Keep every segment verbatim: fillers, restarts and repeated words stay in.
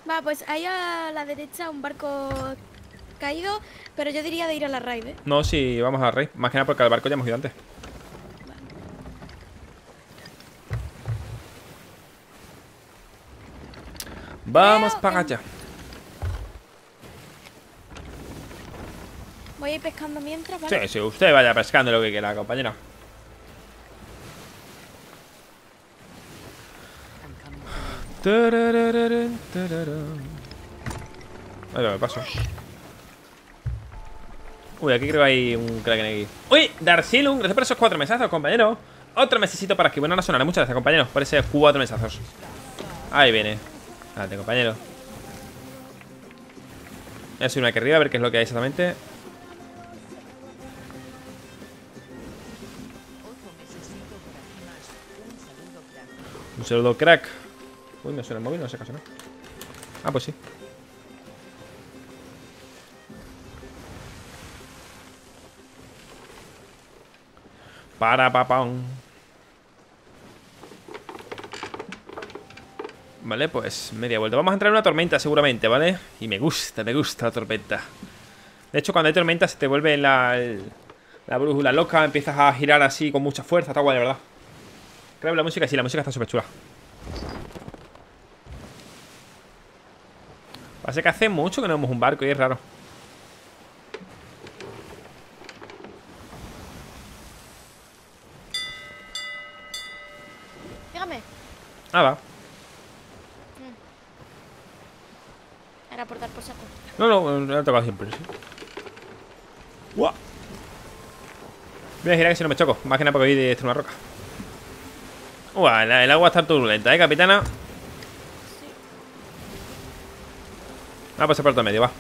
Va, pues ahí a la derecha un barco caído, pero yo diría de ir a la raid, ¿eh? No, si vamos a rey. Más que nada porque al barco ya hemos ido antes. Vale. Vamos Creo para que- allá. Voy a ir pescando mientras, ¿vale? Sí, sí, usted vaya pescando lo que quiera, compañero. Tarararán, tararán. Ahí va, me paso. Uy, aquí creo que hay un Kraken aquí. Uy, Darsilum, gracias por esos cuatro mesazos, compañero. Otro mesecito para que bueno, no sonará. Muchas gracias, compañero, por esos cuatro mesazos. Ahí viene. Date, compañero. Voy a subirme aquí arriba a ver qué es lo que hay exactamente. Un saludo, crack. Uy, me suena el móvil, no sé caso, ¿no? Ah, pues sí. Para papón. Vale, pues media vuelta. Vamos a entrar en una tormenta seguramente, ¿vale? Y me gusta, me gusta la tormenta. De hecho, cuando hay tormenta se te vuelve la, el- la brújula loca. Empiezas a girar así con mucha fuerza. Está guay, de verdad. Creo que la música, sí, la música está súper chula. Parece que hace mucho que no vemos un barco y es raro. Dígame. Ah, va. Era por dar por saco. No, no, no he tocado siempre, sí. ¡Guau! Voy a girar que si no me choco. Más que nada porque voy de una roca. ¡Guau! El, el agua está turbulenta, ¿eh, capitana? Ah, pues se por todo medio, va.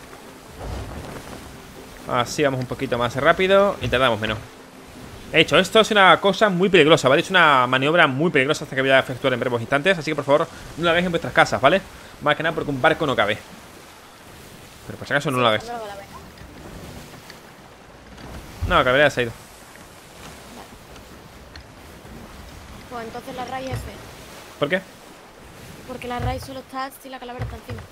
Así vamos un poquito más rápido y tardamos menos. He hecho, esto es una cosa muy peligrosa, ¿vale? Es una maniobra muy peligrosa hasta que voy a efectuar en breves instantes. Así que por favor, no la hagáis en vuestras casas, ¿vale? Más que nada porque un barco no cabe. Pero por si acaso no lo hagáis. No, la caballería se ha ido. Pues entonces la raid es F. ¿Por qué? Porque la raid solo está si la calavera está encima.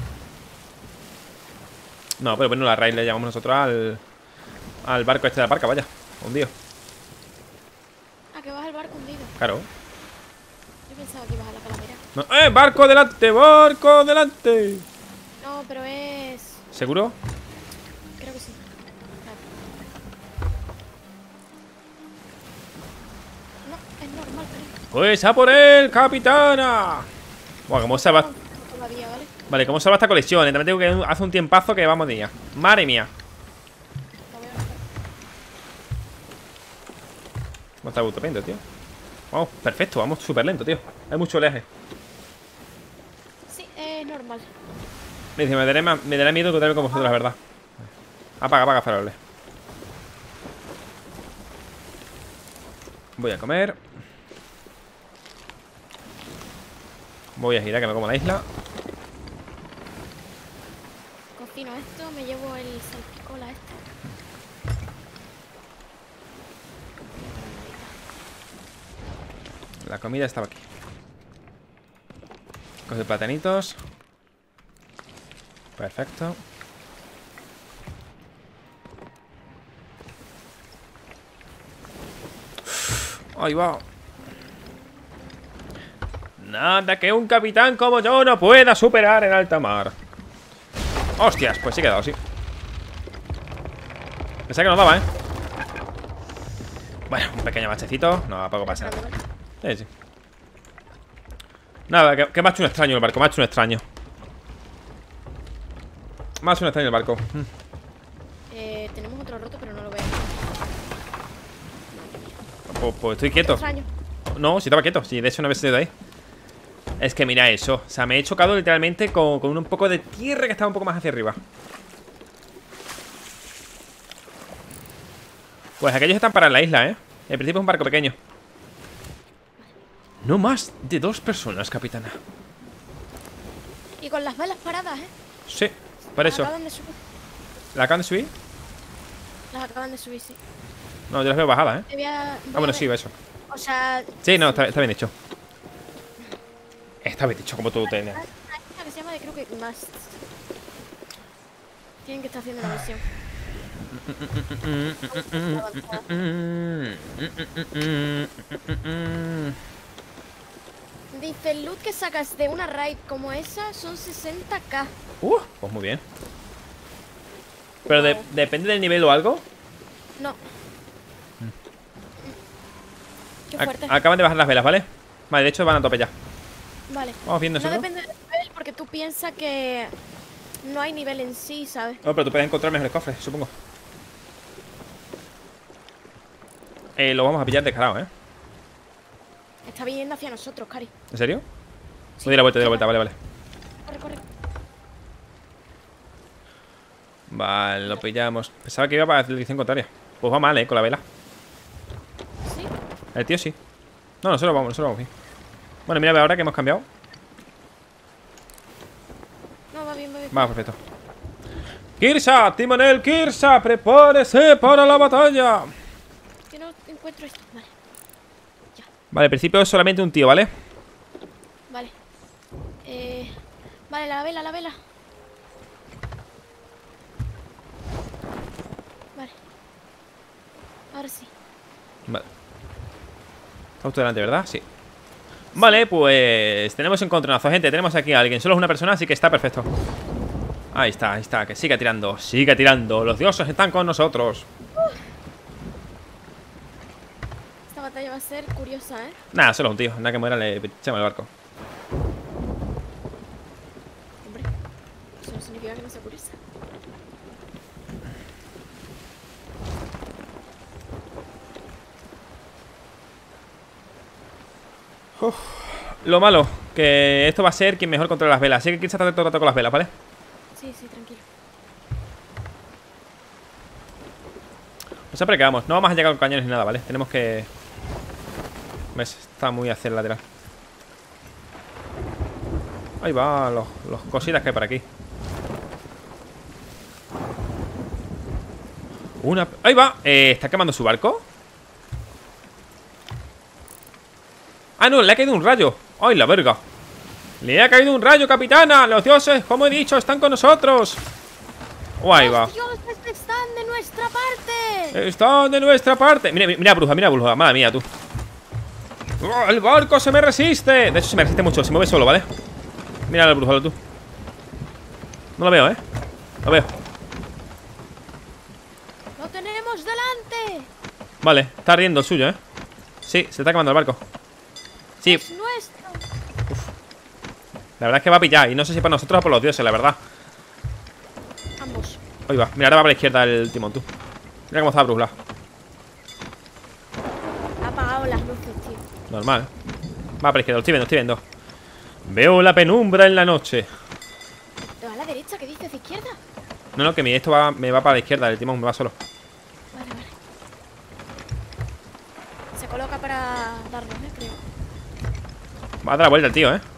No, pero bueno, la raíz le llamamos nosotros al Al barco este de la barca, vaya, hundido. Ah, que vas al barco hundido. Claro. Yo pensaba que ibas a la calavera. No. ¡Eh! ¡Barco delante! ¡Barco delante! No, pero es... ¿Seguro? Creo que sí. Claro. No, es normal, pero... Pues a por él, capitana. Buah, ¿cómo salva? Todavía, ¿vale? Vale, ¿cómo salva esta colección? Eh? También tengo que hace un tiempazo que vamos de día. Madre mía. Lo veo. ¿Cómo está autopendo, tío? Vamos, perfecto, vamos súper lento, tío. Hay mucho oleaje. Sí, es normal. Me dice, me daré, ma- me daré miedo encontrarme con vosotros, la verdad. Apaga, apaga, faroles. Voy a comer. Voy a girar que me como la isla. Cocino esto, me llevo el salpicola este. La comida estaba aquí. Coge platanitos. Perfecto. Ahí va. Nada que un capitán como yo no pueda superar en alta mar. Hostias, pues sí he quedado, sí. Pensaba que nos daba, ¿eh? Bueno, un pequeño bachecito. No, poco pasa nada. Sí, sí. Nada, que, que me ha hecho un extraño el barco. Me ha hecho un extraño. Me ha hecho un extraño el barco. Mm. Eh, tenemos otro roto, pero no lo veo. Pues, pues estoy quieto. Extraño. No, si estaba quieto. Si de hecho no había salido de ahí. Es que mira eso. O sea, me he chocado literalmente con, con un poco de tierra que estaba un poco más hacia arriba. Pues aquellos están para la isla, ¿eh? En principio es un barco pequeño. No más de dos personas, capitana. Y con las velas paradas, ¿eh? Sí, por Las eso. acaban de subir. ¿La acaban de subir? Las acaban de subir, sí. No, yo las veo bajadas, ¿eh? Te voy a- Ah, voy a bueno, ver. sí, eso. O sea... Sí, no, está, está bien hecho. Está bien dicho, como tú tienes. Hay una isla que se llama The creo que más. Tienen que estar haciendo la misión. Dice, el loot que sacas de una raid como esa son sesenta k. Uh, pues muy bien. Pero de, depende del nivel o algo. No. Qué Ac- fuerte. Acaban de bajar las velas, ¿vale? Vale, de hecho van a tope ya. Vale. Vamos viendo No eso, ¿no? depende del nivel porque tú piensas que no hay nivel en sí, ¿sabes? No, pero tú puedes encontrar mejores cofres, supongo. Eh, lo vamos a pillar descarado, ¿eh? Está viniendo hacia nosotros, Cari. ¿En serio? Sí. Doy la vuelta, doy la vuelta, vale, vale. Corre, corre. Vale, lo pillamos. Pensaba que iba para la dirección contraria. Pues va mal, ¿eh? Con la vela. Sí. El tío sí. No, nosotros vamos, nosotros vamos bien. Bueno, mira, ve ahora que hemos cambiado. No, va bien, va bien. Va, perfecto. Kirsa, Timonel, Kirsa, prepárese para la batalla. Que no encuentro esto. Vale. Ya. Vale, al principio es solamente un tío, ¿vale? Vale. Eh, vale, la vela, la vela. Vale. Ahora sí. Vale. Estamos tú delante, ¿verdad? Sí. Vale, pues tenemos encontronazo, gente. Tenemos aquí a alguien. Solo es una persona, así que está perfecto. Ahí está, ahí está. Que siga tirando, siga tirando. Los dioses están con nosotros. Esta batalla va a ser curiosa, ¿eh? Nada, solo un tío. Nada que muera, le echamos el barco. Hombre, eso no significa que no sea curiosa. Uf. Lo malo, que esto va a ser quien mejor controla las velas. Así que quien se está todo el rato con las velas, ¿vale? Sí, sí, tranquilo. No sé, pero que vamos. No vamos a llegar con cañones ni nada, ¿vale? Tenemos que... ¿Ves? Está muy hacia el lateral. Ahí va, los, los cositas que hay por aquí. Una... Ahí va. Eh, ¿Está quemando su barco? Ah, no, le ha caído un rayo. ¡Ay, la verga! Le ha caído un rayo, capitana. Los dioses, como he dicho, están con nosotros. Oh, ahí va. ¡Los dioses están de nuestra parte! Están de nuestra parte. Mira, mira, bruja, mira, bruja. Madre mía, tú. ¡Oh, el barco se me resiste! De hecho, se me resiste mucho. Se mueve solo, ¿vale? Mira al brujo, tú. No lo veo, ¿eh? Lo veo. ¡Lo tenemos delante! Vale, está riendo el suyo, ¿eh? Sí, se está quemando el barco. Sí, ¡Es nuestro! la verdad es que va a pillar. Y no sé si para nosotros o por los dioses, la verdad. Ambos. Ahí va. Mira, ahora va para la izquierda el timón, tú. Mira cómo está brujla. Ha apagado las luces, tío. Normal. Va para la izquierda, lo estoy viendo, lo estoy viendo. Veo la penumbra en la noche. ¿Te va a la derecha? ¿Qué dices? ¿De izquierda? No, no, que mi esto va, me va para la izquierda. El timón me va solo. Vale, vale. Se coloca para darnos, ¿eh? Creo. Va a dar la vuelta el tío, ¿eh?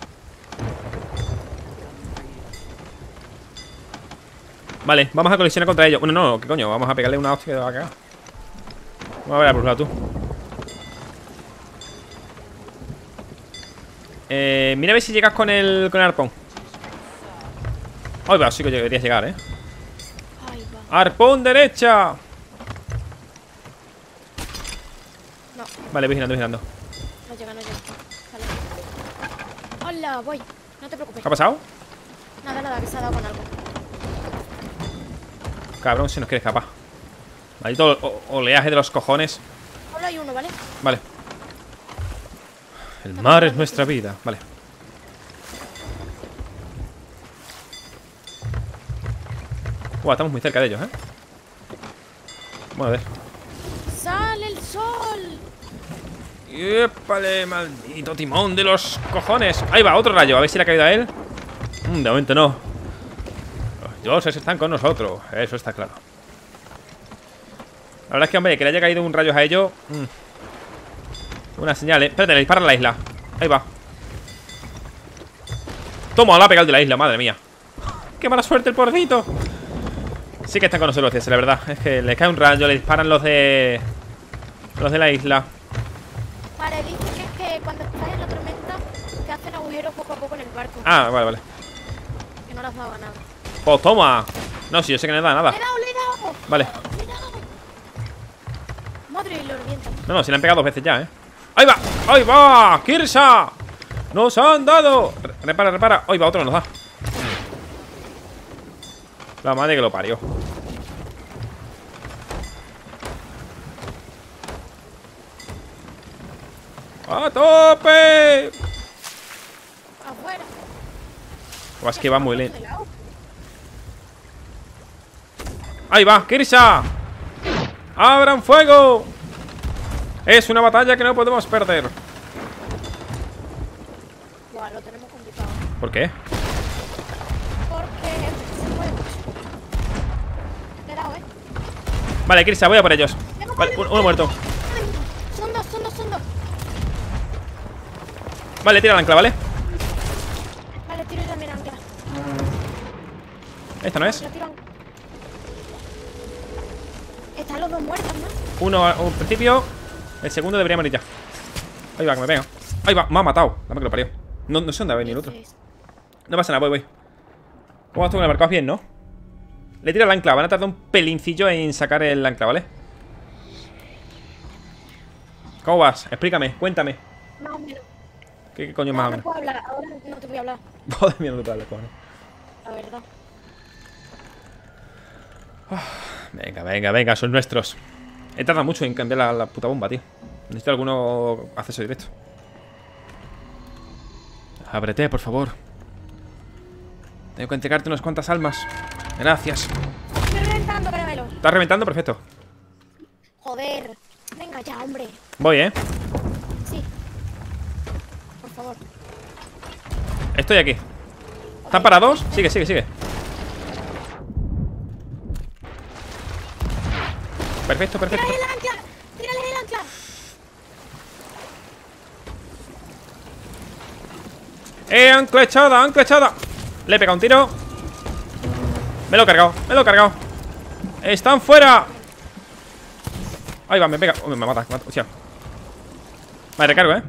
Vale, vamos a colisionar contra ellos. Bueno, no, ¿qué coño? Vamos a pegarle una hostia que va a cagar. Vamos a ver a brujla, tú. Eh, mira a ver si llegas con el, con el arpón. Ay, va, sí que deberías llegar, ¿eh? Ahí va. ¡Arpón derecha! No, Vale, vigilando, vigilando. no llega, no llega. Vale. Hola, voy. No te preocupes. ¿Qué ha pasado? Nada, nada, que se ha dado con algo. Cabrón, se nos quiere escapar. Maldito o- oleaje de los cojones. Solo hay uno, ¿vale? Vale. El mar es nuestra vida. Vale. Buah, estamos muy cerca de ellos, ¿eh? Vamos a ver. ¡Sale el sol! ¡Épale, maldito timón de los cojones! Ahí va, otro rayo. A ver si le ha caído a él. Mm, de momento no. Los dioses están con nosotros. Eso está claro. La verdad es que, hombre, que le haya caído un rayo a ellos. Mm. Una señal, ¿eh? Espérate, le disparan a la isla. Ahí va. Toma, la ha pegado de la isla, madre mía. ¡Qué mala suerte el pobrecito! Sí que están con nosotros, la verdad. Es que le cae un rayo, le disparan los de... Los de la isla. Vale, dice que es que cuando estás en la tormenta te hacen agujeros poco a poco en el barco. Ah, vale, vale. has dado a nada. Pues toma. No, si yo sé que no le da nada. ¡Le he dado, le he dado! Vale. ¡Le he dado! Madre, lo revienta. No, no, si le han pegado dos veces ya, ¿eh? ¡Ahí va! ¡Ahí va! ¡Kirsa! ¡Nos han dado! Re- Repara, repara. ¡Ahí va! Otro nos da. La madre que lo parió. ¡A tope! Afuera. O es que va muy lento. ¡Ahí va! ¡Kirsa! ¡Abran fuego! Es una batalla que no podemos perder. Buah, lo tenemos complicado. ¿Por qué? Porque se puede mucho. Le he dado, ¿eh? Vale, Kirsa, voy a por ellos. Vale, uno, uno muerto. Son dos, son dos, son dos. Vale, tira el ancla, ¿vale? Vale, tiro yo también ancla. Esta no es. La tiro ancla. Están los dos muertos, ¿no? Uno al principio. El segundo debería morir ya. Ahí va, que me pega. Ahí va, me ha matado. Dame que lo parió. No, no sé dónde va a venir el otro. No pasa nada, voy, voy. ¿Cómo vas tú con el barco? Bien, ¿no? Le tiro el ancla. Van a tardar un pelincillo en sacar el ancla, ¿vale? ¿Cómo vas? Explícame, cuéntame. Más o menos. ¿Qué, qué coño es más o No, no menos? puedo hablar, ahora no te voy a hablar, Joder, mía, no te puedo hablar, cojones. la verdad. Venga, venga, venga, son nuestros. He tardado mucho en cambiar la, la puta bomba, tío. Necesito alguno acceso directo. Ábrete, por favor. Tengo que entregarte unas cuantas almas. Gracias. Estoy reventando, caramelo. ¿Estás reventando? Perfecto. Joder. Venga ya, hombre. Voy, ¿eh? Sí. Por favor. Estoy aquí. ¿Están parados? Sigue, sigue, sigue. Perfecto, perfecto. ¡Tírale el ancla! ¡Tírale el ancla! ¡Eh, ancla echada, ancla echada! Le he pegado un tiro. Me lo he cargado, me lo he cargado. ¡Están fuera! Ahí va, me pega. Oh, me mata, me mata. Hostia. Vale, recargo, ¿eh?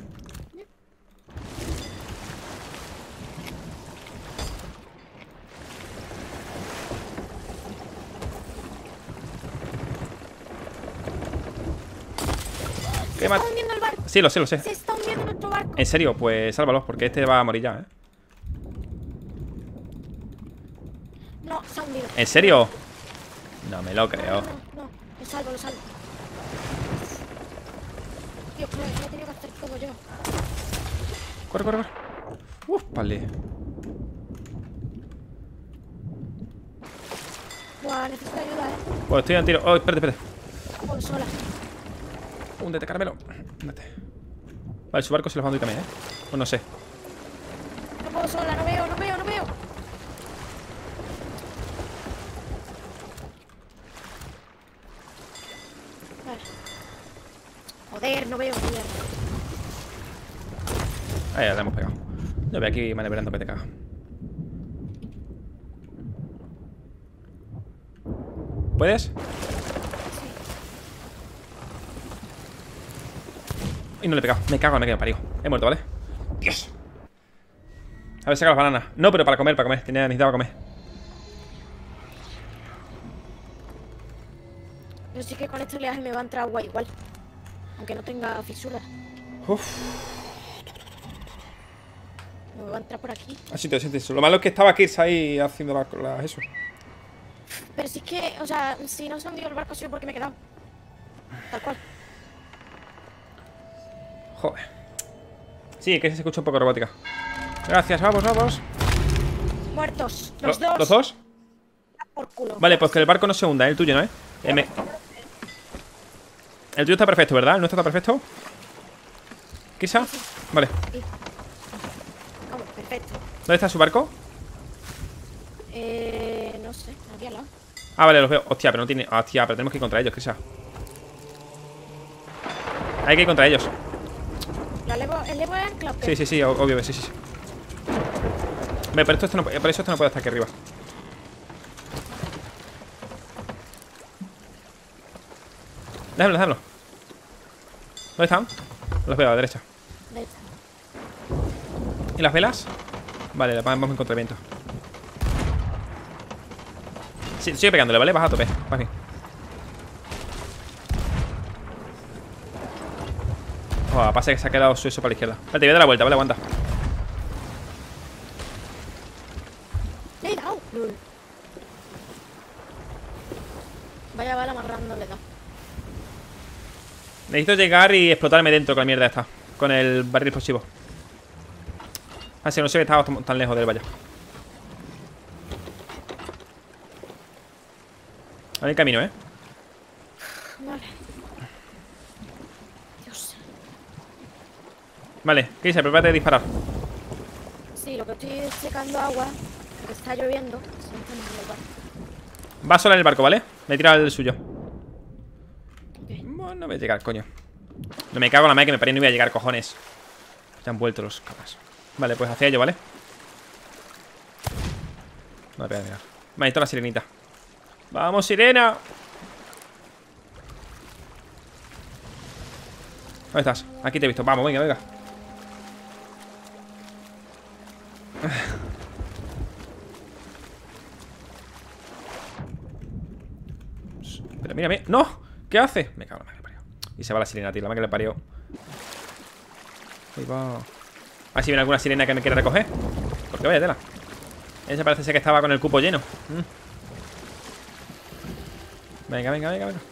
Se ¿Qué está mat- hundiendo el barco. Sí, lo sé, lo sé. Se está hundiendo nuestro barco. En serio, pues sálvalos, porque este va a morir ya, ¿eh? No, se ha hundido. ¿En serio? No me lo No, creo. no, no. Lo salvo, lo salvo. Dios, no, lo he tenido que hacer todo yo. Corre, corre, corre. Uf, vale. Buah, necesito ayuda, eh. Pues estoy en tiro. Oh, espérate, espérate. Voy sola. Húndete, caramelo. Húndete. Vale, su barco se los va a hundir también, ¿eh? Pues no sé. No puedo sola, no veo, no veo, no veo. Vale. Joder, no veo, mierda. Ahí ya le hemos pegado. Yo voy aquí maniobrando que te caga. ¿Puedes? Y no le he pegado. Me cago, me he quedado parido. He muerto, ¿vale? Dios. A ver, saca las bananas. No, pero para comer, para comer. Tenía, necesitaba comer. Yo sí que con este oleaje me va a entrar agua igual. Aunque no tenga fisuras. Uf. Me va a entrar por aquí. Así te sientes. Lo malo es que estaba Kirsa ahí haciendo las la, eso. Pero si es que, o sea, si no se ha hundido el barco ha sido porque me he quedado. Tal cual. Joder. Sí, es que se escucha un poco robótica. Gracias, vamos, vamos. Muertos. Los ¿Lo- dos. ¿Los dos? Por culo. Vale, pues que el barco no se hunda, ¿eh? El tuyo, ¿no? ¿Eh? Eh, me- El tuyo está perfecto, ¿verdad? ¿El nuestro está perfecto? ¿Quizá? Vale. Sí. Vamos, perfecto. ¿Dónde está su barco? Eh, no sé, aquí al lado. Ah, vale, los veo. Hostia, pero no tiene... Hostia, pero tenemos que ir contra ellos, quizá. Hay que ir contra ellos. ¿La levo, ¿El levo es ancla o qué? Sí, sí, sí, ob- obvio, sí, sí, sí. Vale, por, esto, esto no, por eso esto no puede estar aquí arriba. Déjalo, déjalo. ¿Dónde están? Los veo a la derecha. Ahí está. ¿Y las velas? Vale, las vamos en contraviento. Sí, sigue pegándole, ¿vale? Baja a tope. Vas bien. Oh, pasa que se ha quedado suizo para la izquierda. Vale, te voy a dar la vuelta, ¿vale? Aguanta. Le he dado. Lul. Vaya bala más random le he dado. Necesito llegar y explotarme dentro con la mierda esta. Con el barril explosivo. Así no sé que estaba tan lejos del valle. Ahí el camino, ¿eh? Vale. Dios. Vale, ¿qué dice? Prepárate a disparar. Sí, lo que estoy es secando agua. Porque está lloviendo. Se me está mojando el barco. Va sola en el barco, ¿vale? Me he tirado el suyo. Ok. Bueno, no voy a llegar, coño. No me cago en la madre que me paré, no voy a llegar, cojones. Se han vuelto los cabras. Vale, pues hacia ello, ¿vale? No me voy a mirar. Me ha visto la sirenita. ¡Vamos, sirena! ¿Dónde estás? Aquí te he visto. Vamos, venga, venga. Pero mira, mira. ¡No! ¿Qué hace? Me cago en la madre que parió. Y se va la sirena, tío. La madre que le parió. Ahí va. A ver si viene alguna sirena que me quiera recoger. Porque vaya tela. Ese parece ser que estaba con el cupo lleno. Mm. Venga, venga, venga, venga.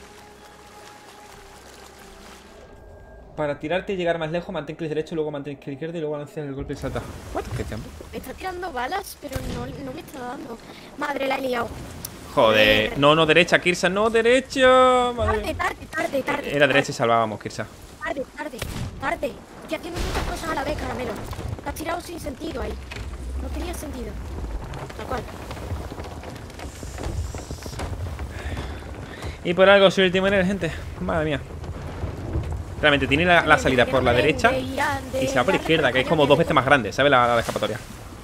Para tirarte y llegar más lejos, mantén clic derecho, luego mantén clic izquierdo y luego lanzas el golpe y salta. ¿What? ¿Qué tiempo? Me está tirando balas, pero no, no me está dando. Madre, la he liado. Joder. No, no, derecha, Kirsa, no, derecha. Madre. Tarde, tarde, tarde, tarde. Era derecha y salvábamos, Kirsa. Tarde, tarde, tarde. Estoy haciendo muchas cosas a la vez, caramelo. Te has tirado sin sentido ahí. No tenía sentido. Tal cual. Y por algo soy el timonel, gente. Madre mía. Realmente tiene la, la salida por la derecha y se va por la izquierda, que es como dos veces más grande, ¿sabes? La, la escapatoria.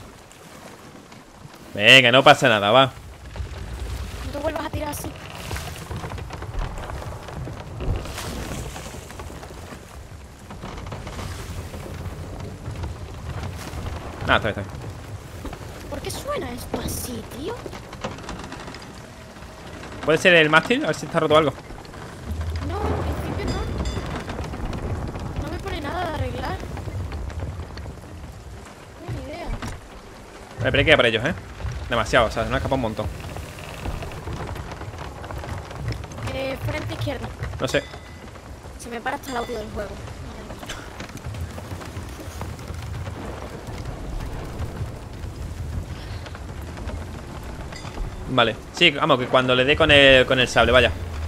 Venga, no pasa nada, va. No te vuelvas a tirar así. Nada, está bien, está bien. ¿Por qué suena esto así, tío? ¿Puede ser el mástil? A ver si está roto algo. No, en principio no. No me pone nada de arreglar. No tengo ni idea. Vale, pero hay que ir para ellos, ¿eh? Demasiado, o sea, se nos ha escapado un montón. Eh, frente izquierda. No sé. Se me para hasta el audio del juego. Vale. Sí, vamos, que cuando le dé con el, con el sable, vaya.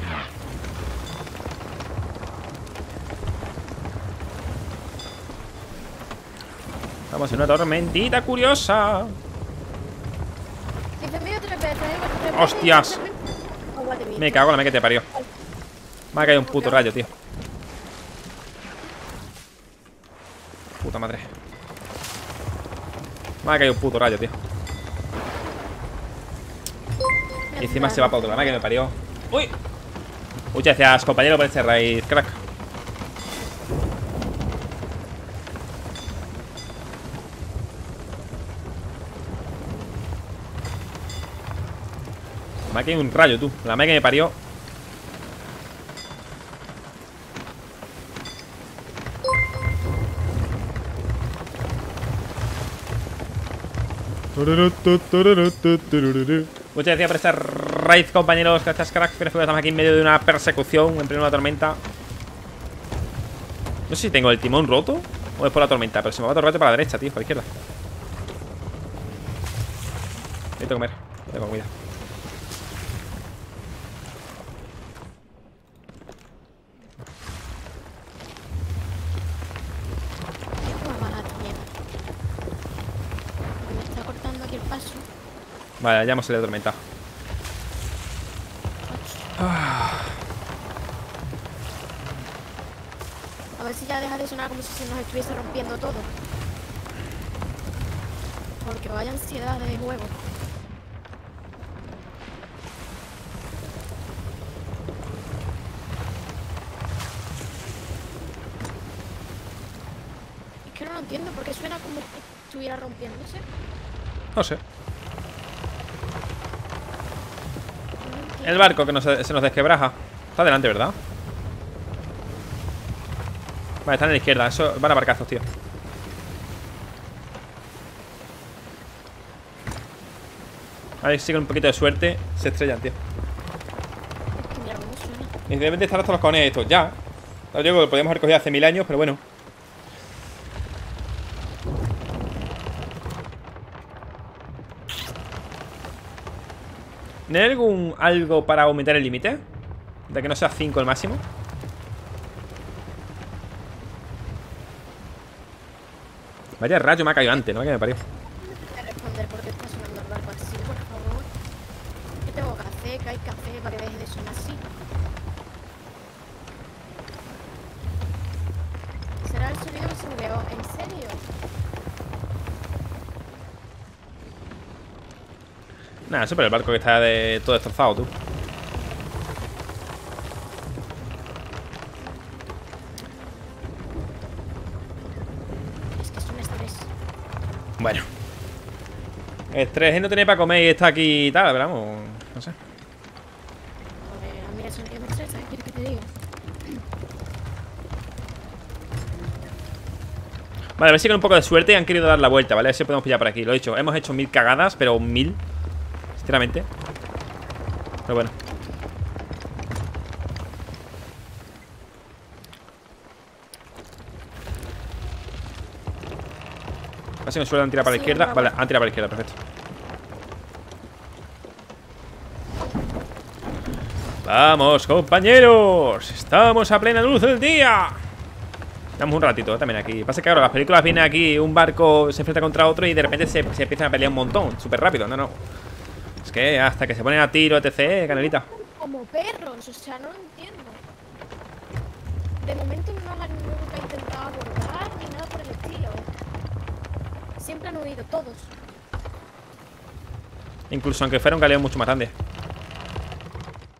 Vamos en una tormentita curiosa. Incendio tres veces, ¿eh? ¡Hostias! Me cago en la madre que te parió. Me ha caído un puto rayo, tío. Puta madre. Me ha caído un puto rayo, tío. Y encima se va para otro, la madre que me parió. ¡Uy! Muchas gracias, compañero, por este raid, crack. Me ha caído un rayo, tú. La madre que me parió. Muchas gracias por este raid, compañeros. Gracias, crack. Pero estamos aquí en medio de una persecución, en pleno de una tormenta. No sé si tengo el timón roto o es por la tormenta, pero se me va todo el rato para la derecha, tío, para la izquierda. Necesito comer, no tengo comida. Me está cortando aquí el paso. Vale, ya hemos salido de tormenta. A ver si ya deja de sonar como si se nos estuviese rompiendo todo. Porque vaya ansiedad de juego. Es que no lo entiendo porque suena como si estuviera rompiéndose. No sé. El barco que nos, se nos desquebraja. Está adelante, ¿verdad? Vale, están a la izquierda. Eso van a barcazos, tío. A ver si con un poquito de suerte se estrellan, tío. Es que mira cómo suena. Y deben de estar hasta los cojones estos, ya. Lo digo que lo podíamos haber cogido hace mil años, pero bueno. ¿No hay algún algo para aumentar el límite? De que no sea cinco el máximo. Vaya rayo me ha caído antes, no me ha parido. Voy a responder porque está sonando el barco así, por favor. ¿Qué tengo que hacer? ¿Qué hay que hacer para que deje de sonar así? ¿Será el sonido que se me pegó? ¿En serio? Nada, eso por el barco que está de todo destrozado, tú. Es que es un estrés. Bueno. Estrés no tenéis para comer y está aquí y tal, pero vamos, no sé. Joder, a mí eso es lo que me estresa, ¿qué quieres que te diga? Vale, a ver si con un poco de suerte han querido dar la vuelta, ¿vale? A ver si podemos pillar por aquí. Lo he dicho, hemos hecho mil cagadas, pero mil. Sinceramente. Pero bueno. A ver si me suelen tirar para la Sí, izquierda. vamos. Vale, han tirado para la izquierda, perfecto. Vamos, compañeros. Estamos a plena luz del día. Damos un ratito también aquí. Pasa que claro, las películas vienen aquí, un barco se enfrenta contra otro y de repente se, se empiezan a pelear un montón, súper rápido. No, no. Es que hasta que se ponen a tiro, etc, canelita. Como perros, o sea, no lo entiendo. De momento no han nunca intentado abordar ni nada por el estilo. Siempre han huido todos. Incluso aunque fuera un galeo mucho más grande.